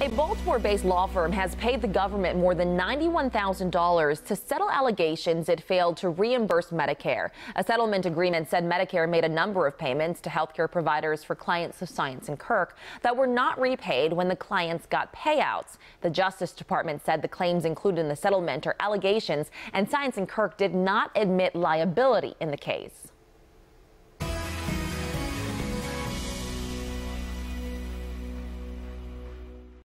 A Baltimore-based law firm has paid the government more than $91,000 to settle allegations it failed to reimburse Medicare. A settlement agreement said Medicare made a number of payments to healthcare providers for clients of Saiontz Kirk that were not repaid when the clients got payouts. The Justice Department said the claims included in the settlement are allegations, and Saiontz Kirk did not admit liability in the case.